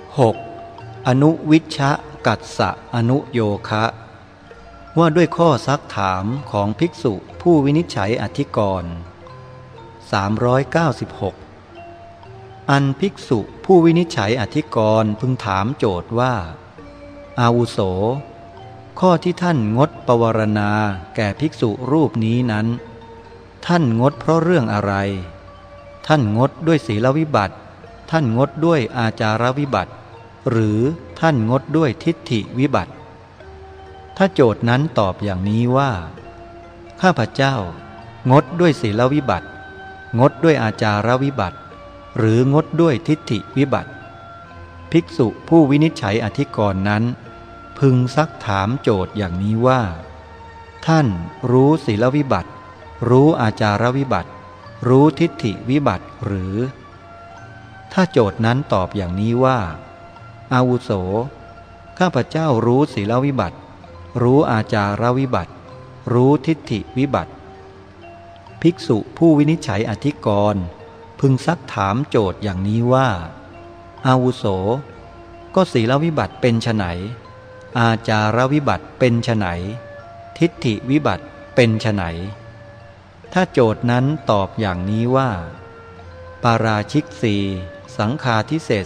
6. อนุวิชชกัสสะอนุโยคะ ว่าด้วยข้อซักถามของภิกษุผู้วินิจฉัยอธิกรณ์396อันภิกษุผู้วินิจฉัยอธิกรณ์พึงถามโจทย์ว่าอาวุโสข้อที่ท่านงดปวารณาแก่ภิกษุรูปนี้นั้นท่านงดเพราะเรื่องอะไรท่านงดด้วยศีลวิบัติท่านงดด้วยอาจารวิบัติหรือท่านงดด้วยทิฏฐิวิบัติถ้าโจทย์นั้นตอบอย่างนี้ว่าข้าพเจ้างดด้วยศีลวิบัติงดด้วยอาจารวิบัติหรืองดด้วยทิฏฐิวิบัติภิกษุผู้วินิจฉัยอธิกรณ์นั้นพึงซักถามโจทย์อย่างนี้ว่าท่านรู้ศีลวิบัติรู้อาจารวิบัติรู้ทิฏฐิวิบัติหรือถ้าโจทย์นั้นตอบอย่างนี้ว่าอาวุโสข้าพเจ้ารู้ศีลวิบัติรู้อาจารวิบัติรู้ทิฏฐิวิบัติภิกษุผู้วินิจฉัยอธิกรณ์พึงซักถามโจทย์อย่างนี้ว่าอาวุโสก็ศีลวิบัติเป็นไฉนอาจารวิบัติเป็นไฉนทิฏฐิวิบัติเป็นไฉนถ้าโจทย์นั้นตอบอย่างนี้ว่าปาราชิกสี่สังฆาทิเศษ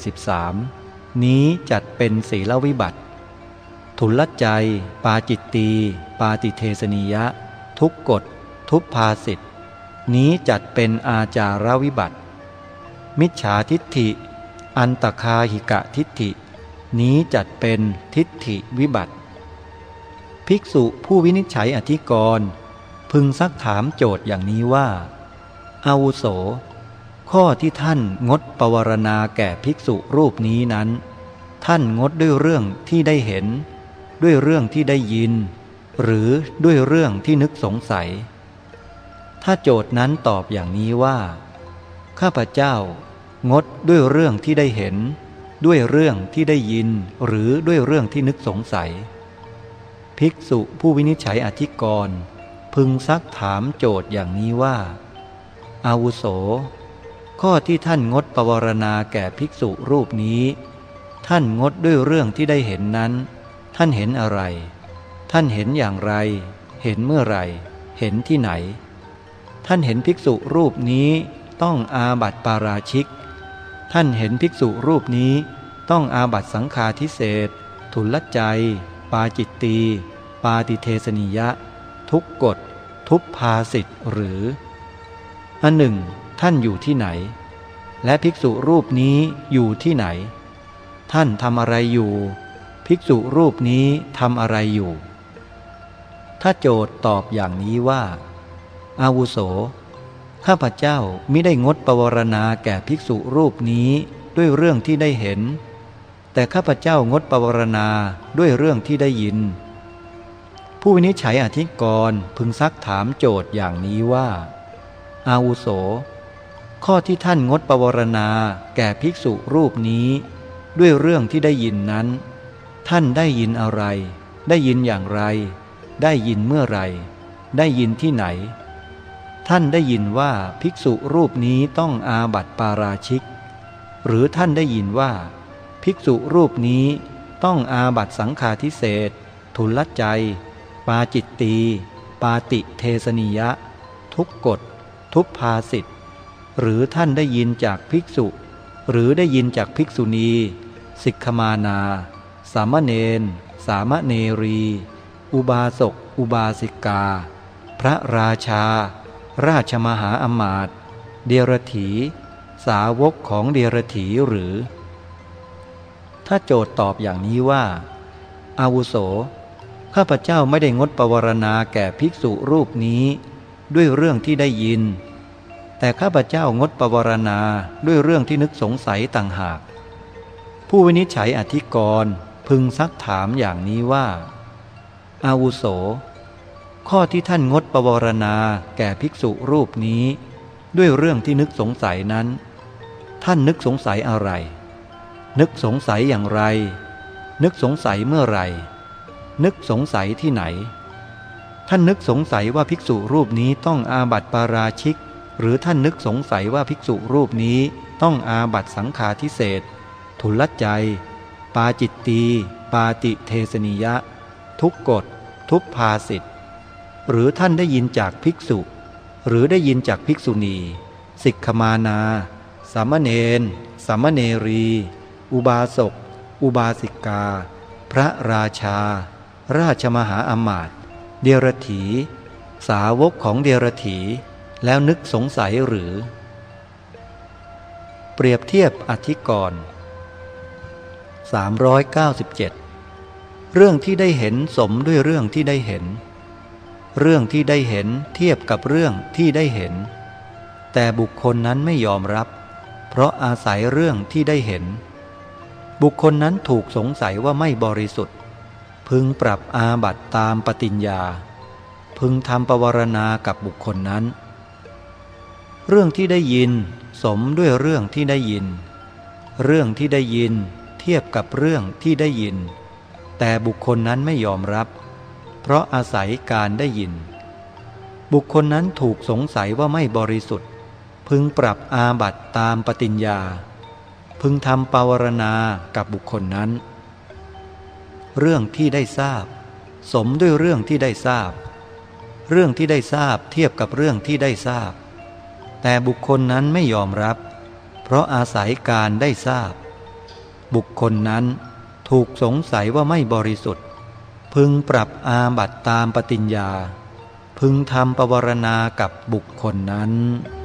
13นี้จัดเป็นศีลวิบัติทุลใจปาจิตตีปาติเทสนิยะทุกกฎทุพภาสิทธนี้จัดเป็นอาจารวิบัติมิจฉาทิฏฐิอันตคาหิกะทิฏฐินี้จัดเป็นทิฏฐิวิบัติภิกษุผู้วินิจฉัยอธิกรณ์พึงซักถามโจทย์อย่างนี้ว่าอาวุโสข้อที่ท่านงดปวารณาแก่ภิกษุรูปนี้นั้นท่านงดด้วยเรื่องที่ได้เห็นด้วยเรื่องที่ได้ยินหรือด้วยเรื่องที่นึกสงสัยถ้าโจทย์นั้นตอบอย่างนี้ว่าข้าพเจ้างดด้วยเรื่องที่ได้เห็นด้วยเรื่องที่ได้ยินหรือด้วยเรื่องที่นึกสงสัยภิกษุผู้วินิจฉัยอธิกรณ์พึงซักถามโจทย์อย่างนี้ว่าอาวุโสข้อที่ท่านงดปวารณาแก่ภิกษุรูปนี้ท่านงดด้วยเรื่องที่ได้เห็นนั้นท่านเห็นอะไรท่านเห็นอย่างไรเห็นเมื่อไรเห็นที่ไหนท่านเห็นภิกษุรูปนี้ต้องอาบัติปาราชิกท่านเห็นภิกษุรูปนี้ต้องอาบัติสังฆาทิเศษทุลใจปาจิตตีปาติเทสนิยะทุกกฎทุพภาสิทธหรืออันหนึ่งท่านอยู่ที่ไหนและภิกษุรูปนี้อยู่ที่ไหนท่านทำอะไรอยู่ภิกษุรูปนี้ทำอะไรอยู่ถ้าโจทย์ตอบอย่างนี้ว่าอาวุโสข้าพเจ้ามิได้งดปวารณาแก่ภิกษุรูปนี้ด้วยเรื่องที่ได้เห็นแต่ข้าพเจ้างดปวารณาด้วยเรื่องที่ได้ยินผู้วินิจฉัยอธิกรณ์พึงซักถามโจทย์อย่างนี้ว่าอาวุโสข้อที่ท่านงดปวารณาแก่ภิกษุรูปนี้ด้วยเรื่องที่ได้ยินนั้นท่านได้ยินอะไรได้ยินอย่างไรได้ยินเมื่อไรได้ยินที่ไหนท่านได้ยินว่าภิกษุรูปนี้ต้องอาบัติปาราชิกหรือท่านได้ยินว่าภิกษุรูปนี้ต้องอาบัติสังฆาทิเศษทุลใจปาจิตตีปาติเทสนิยะทุกกฎทุพภาสิทธหรือท่านได้ยินจากภิกษุหรือได้ยินจากภิกษุณีสิกขมานาสามเณรสามเณรีอุบาสกอุบาสิกาพระราชาราชมหาอมาตย์เดรถีสาวกของเดรถีหรือถ้าโจทย์ตอบอย่างนี้ว่าอาวุโสข้าพเจ้าไม่ได้งดปวารณาแก่ภิกษุรูปนี้ด้วยเรื่องที่ได้ยินแต่ข้าพเจ้างดปวารณาด้วยเรื่องที่นึกสงสัยต่างหากผู้วินิจฉัยอธิกรณ์พึงซักถามอย่างนี้ว่าอาวุโสข้อที่ท่านงดปวารณาแก่ภิกษุรูปนี้ด้วยเรื่องที่นึกสงสัยนั้นท่านนึกสงสัยอะไรนึกสงสัยอย่างไรนึกสงสัยเมื่อไรนึกสงสัยที่ไหนท่านนึกสงสัยว่าภิกษุรูปนี้ต้องอาบัติปาราชิกหรือท่านนึกสงสัยว่าภิกษุรูปนี้ต้องอาบัติสังฆาทิเศษทุลใจปาจิตตีปาติเทสนิยะทุกกฎทุกภาสิทธ์หรือท่านได้ยินจากภิกษุหรือได้ยินจากภิกษุณีสิกขมานาสามเณรสามเณรี อุบาสกอุบาสิกาพระราชาราชมหาอมาตย์เดรถีสาวกของเดรถีแล้วนึกสงสัยหรือเปรียบเทียบอธิกรณ์397เรื่องที่ได้เห็นสมด้วยเรื่องที่ได้เห็นเรื่องที่ได้เห็นเทียบกับเรื่องที่ได้เห็นแต่บุคคลนั้นไม่ยอมรับเพราะอาศัยเรื่องที่ได้เห็นบุคคลนั้นถูกสงสัยว่าไม่บริสุทธิ์พึงปรับอาบัติตามปฏิญญาพึงทำปวารณากับบุคคลนั้นเรื่องที่ได้ยินสมด้วยเรื่องที่ได้ยินเรื่องที่ได้ยินเทียบกับเรื่องที่ได้ยินแต่บุคคลนั้นไม่ยอมรับเพราะอาศัยการได้ยินบุคคลนั้นถูกสงสัยว่าไม่บริสุทธิ์พึงปรับอาบัติตามปฏิญญาพึงทำปวารณากับบุคคลนั้นเรื่องที่ได้ทราบสมด้วยเรื่องที่ได้ทราบเรื่องที่ได้ทราบเทียบกับเรื่องที่ได้ทราบแต่บุคคลนั้นไม่ยอมรับเพราะอาศัยการได้ทราบบุคคลนั้นถูกสงสัยว่าไม่บริสุทธิ์พึงปรับอาบัติตามปฏิญญาพึงทำปวารณากับบุคคลนั้น